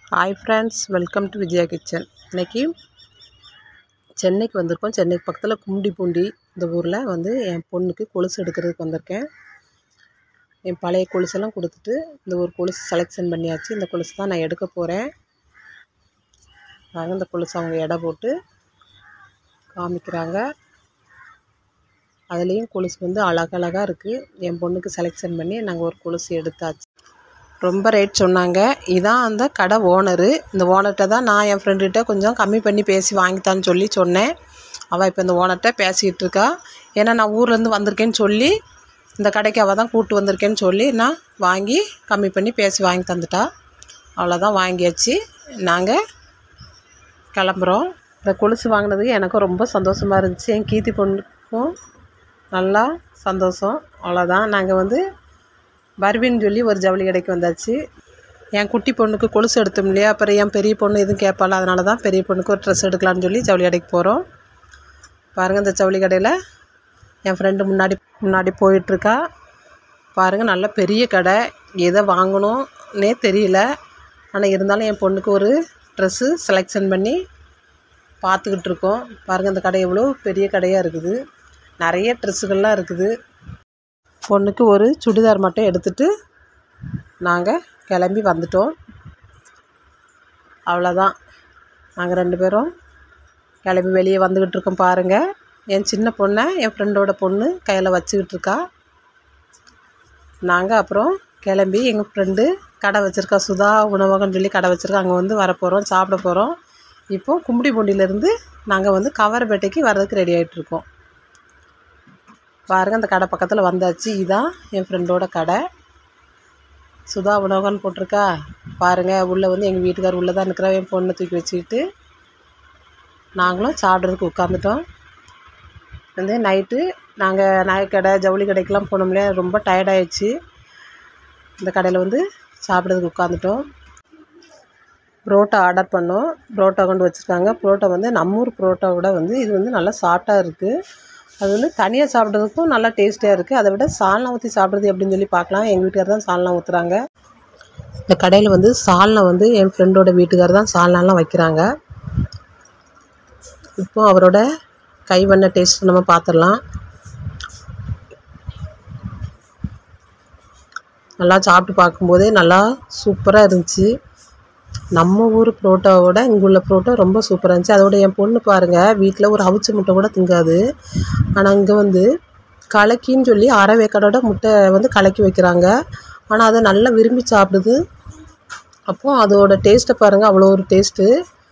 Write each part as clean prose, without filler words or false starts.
Hi friends, welcome to Vijaya Kitchen. இன்னைக்கு சென்னைக்கு வந்திருக்கோம். சென்னைக்கு பக்கத்தில் கும்டிப்பூண்டி இந்த ஊரில் வந்து என் பொண்ணுக்கு கொலுசு எடுக்கிறதுக்கு வந்திருக்கேன். என் பழைய கொலுசெல்லாம் கொடுத்துட்டு இந்த ஒரு கொலுசு செலெக்ஷன் பண்ணியாச்சு. இந்த கொலுசு தான் நான் எடுக்க போகிறேன். இந்த கொலுசு அவங்க எடை போட்டு காமிக்கிறாங்க. அதுலேயும் கொலுசு வந்து அழகழகாக இருக்குது. என் பொண்ணுக்கு செலெக்ஷன் பண்ணி நாங்கள் ஒரு கொலுசு எடுத்தாச்சு. ரொம்ப ரேட் சொன்னாங்க. இதான் அந்த கடை ஓனரு. இந்த ஓனர்கிட்ட தான் நான் என் ஃப்ரெண்டுகிட்ட கொஞ்சம் கம்மி பண்ணி பேசி வாங்கித்தான்னு சொன்னேன். அவள் இப்போ இந்த ஓனர்கிட்ட பேசிக்கிட்டு இருக்கா. ஏன்னா நான் ஊர்லேருந்து வந்திருக்கேன்னு சொல்லி இந்த கடைக்கு அவள் தான் கூப்பிட்டு வந்திருக்கேன்னு சொல்லி நான் வாங்கி கம்மி பண்ணி பேசி வாங்கி தந்துட்டா. அவ்வளோதான், வாங்கியாச்சு. நாங்கள் கிளம்புறோம். இந்த கொலுசு வாங்கினதுக்கு எனக்கும் ரொம்ப சந்தோஷமாக இருந்துச்சு. என் கீர்த்தி பொண்ணுக்கும் நல்லா சந்தோஷம். அவ்வளோதான், நாங்கள் வந்து பர்வின்னு சொல்லி ஒரு ஜவுளி கடைக்கு வந்தாச்சு. என் குட்டி பொண்ணுக்கு கொலுசு எடுத்தோம் இல்லையா, அப்புறம் என் பெரிய பொண்ணு எதுவும் கேட்பாள், அதனால தான் பெரிய பொண்ணுக்கு ஒரு ட்ரெஸ் எடுக்கலான்னு சொல்லி ஜவுளி கடைக்கு போகிறோம். பாருங்கள், இந்த ஜவுளி கடையில் என் ஃப்ரெண்டு முன்னாடி போயிட்டுருக்கா. பாருங்கள், நல்ல பெரிய கடை. எதை வாங்கணுன்னே தெரியல. ஆனால் இருந்தாலும் என் பொண்ணுக்கு ஒரு ட்ரெஸ்ஸு செலெக்ஷன் பண்ணி பார்த்துக்கிட்டு இருக்கோம். பாருங்கள், இந்த கடை எவ்வளோ பெரிய கடையாக இருக்குது. நிறைய ட்ரெஸ்ஸுகள்லாம் இருக்குது. பொண்ணுக்கு ஒரு சுடிதார் மட்டும் எடுத்துகிட்டு நாங்கள் கிளம்பி வந்துட்டோம். அவ்வளோதான், நாங்கள் 2 பேரும் கிளம்பி வெளியே வந்துக்கிட்டு இருக்கோம். பாருங்கள், என் சின்ன பொண்ணை என் ஃப்ரெண்டோட பொண்ணு கையில் வச்சுக்கிட்டு இருக்கா. நாங்கள் அப்புறம் கிளம்பி எங்கள் ஃப்ரெண்டு கடை வச்சுருக்கா, சுதா உணவகம்னு சொல்லி கடை வச்சுருக்கா. அங்கே வந்து வரப்போகிறோம், சாப்பிட போகிறோம். இப்போது கும்மிடிப்பூண்டியிலேருந்து நாங்கள் வந்து கவரப்பேட்டைக்கு வர்றதுக்கு ரெடி ஆகிட்ருக்கோம். பாருங்கள், அந்த கடை பக்கத்தில் வந்தாச்சு. இதுதான் என் ஃப்ரெண்டோட கடை, சுதா உணவகம்னு போட்டிருக்கா. பாருங்கள், உள்ளே வந்து எங்கள் வீட்டுக்கார் உள்ளே தான் இருக்கிற. என் பொண்ணை தூக்கி வச்சுக்கிட்டு நாங்களும் சாப்பிட்றதுக்கு உட்காந்துட்டோம். வந்து நைட்டு நாங்கள் நகைக்கடை ஜவுளி கடைக்கெலாம் போனோம் இல்லையா, ரொம்ப டயர்டாகிடுச்சு. இந்த கடையில் வந்து சாப்பிட்றதுக்கு உட்காந்துட்டோம். புரோட்டா ஆர்டர் பண்ணோம். புரோட்டா கொண்டு வச்சுருக்காங்க. புரோட்டா வந்து நம்ம ஊர் புரோட்டாவோட வந்து இது வந்து நல்லா சாஃப்டாக இருக்குது. அது வந்து தனியாக சாப்பிட்றதுக்கும் நல்லா டேஸ்ட்டாக இருக்குது. அதை விட சால்னா ஊற்றி சாப்பிட்றது எப்படின்னு சொல்லி பார்க்கலாம். எங்கள் வீட்டுக்கார் தான் சால்னா ஊற்றுறாங்க. இந்த கடையில் வந்து சால்னா வந்து என் ஃப்ரெண்டோட வீட்டுக்கார் தான் சால்னாலாம் வைக்கிறாங்க. இப்போது அவரோட கைவண்ண டேஸ்ட் நம்ம பார்த்துடலாம். நல்லா சாப்பிட்டு பார்க்கும்போதே நல்லா சூப்பராக இருந்துச்சு. நம்ம ஊர் புரோட்டாவோட இங்கே உள்ள புரோட்டா ரொம்ப சூப்பராக இருந்துச்சு. அதோட என் பொண்ணு பாருங்கள், வீட்டில் ஒரு அவிச்ச முட்டை கூட திங்காது. ஆனால் இங்கே வந்து கலக்கின்னு சொல்லி அரை வேக்காடோட முட்டை வந்து கலக்கி வைக்கிறாங்க. ஆனால் அதை நல்லா விரும்பி சாப்பிடுது. அப்போது அதோட டேஸ்ட்டை பாருங்கள், அவ்வளோ ஒரு டேஸ்ட்டு.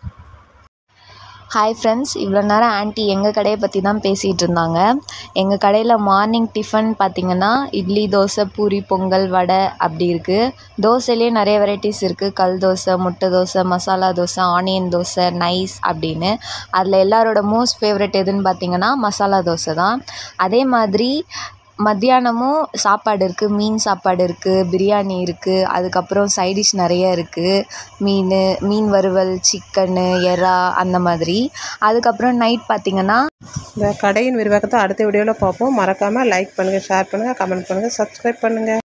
ஹாய் ஃப்ரெண்ட்ஸ், இவ்வளோ நேரம் ஆண்டி எங்கள் கடையை பற்றி தான் பேசிகிட்டு இருந்தாங்க. எங்கள் கடையில் மார்னிங் டிஃபன் பார்த்திங்கன்னா இட்லி, தோசை, பூரி, பொங்கல், வடை அப்படி இருக்குது. தோசையிலே நிறைய வெரைட்டிஸ் இருக்குது. கல் தோசை, முட்டை தோசை, மசாலா தோசை, ஆனியன் தோசை, நைஸ் அப்படின்னு. அதில் எல்லாரோட மோஸ்ட் ஃபேவரட் எதுன்னு பார்த்திங்கன்னா மசாலா தோசை தான். அதே மாதிரி மத்தியானமும் சாப்பாடு இருக்குது. மீன் சாப்பாடு இருக்குது, பிரியாணி இருக்குது, அதுக்கப்புறம் சைடிஷ் நிறைய இருக்குது. மீன் வறுவல், சிக்கனு, எறா அந்த மாதிரி. அதுக்கப்புறம் நைட் பார்த்திங்கன்னா இந்த கடையின் விரிவாக்கத்தை அடுத்த வீடியோவில் பார்ப்போம். மறக்காமல் லைக் பண்ணுங்கள், ஷேர் பண்ணுங்கள், கமெண்ட் பண்ணுங்கள், சப்ஸ்கிரைப் பண்ணுங்கள்.